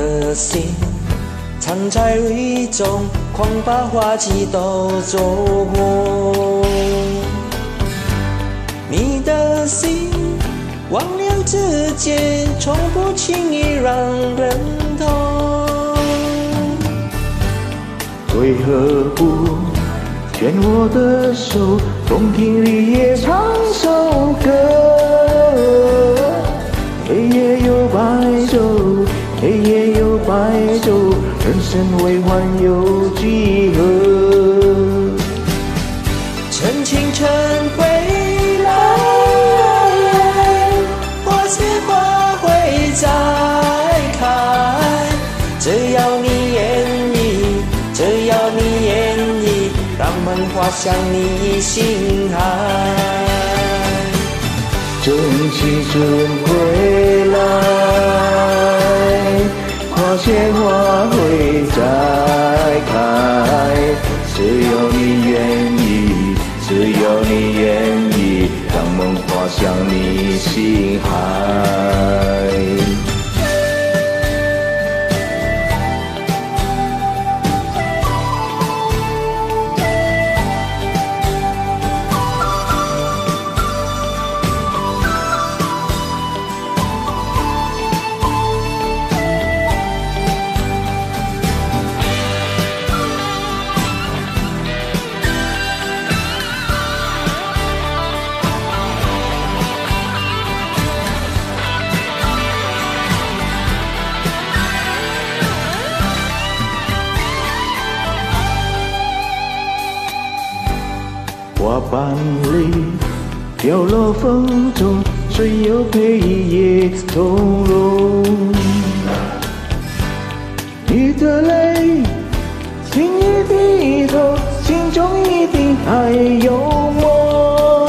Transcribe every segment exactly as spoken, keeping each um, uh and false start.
的心藏在蕊中，狂把花期都走过。你的心忘了之间，从不轻易让人痛。 为何不牵我的手，风停里也唱首歌？黑夜有白昼，黑夜有白昼，人生为欢有几何？ 趁清晨回来，花谢花会再开。只要你愿意，只要你愿意，让梦滑向你心海。 趁青春回来，花谢花会再开。只要你愿意，只要你愿意，让梦滑向你心海。花瓣泪飘落风中，谁又配一夜从容？你的泪，轻易低头，心中一定还有梦。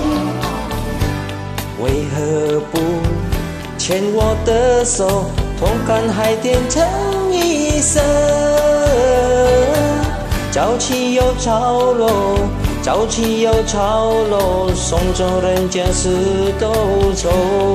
为何不牵我的手，同看海天成一色？潮起又潮落，潮起又潮落，送走人间事都走。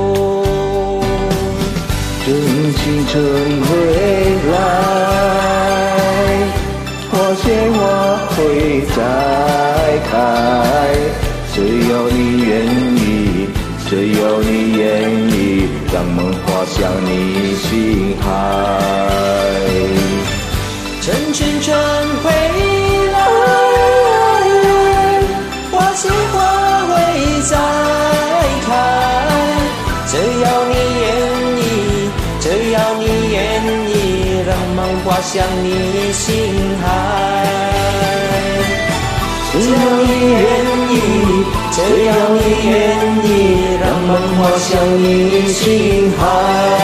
等青春回来，花谢花会再开。只要你愿意，只要你愿意，让梦滑向你心海。 趁青春回来，花谢花会再开。只要你愿意，只要你愿意，让梦滑向你心海。只要你愿意，只要你愿意，让梦滑向你心海。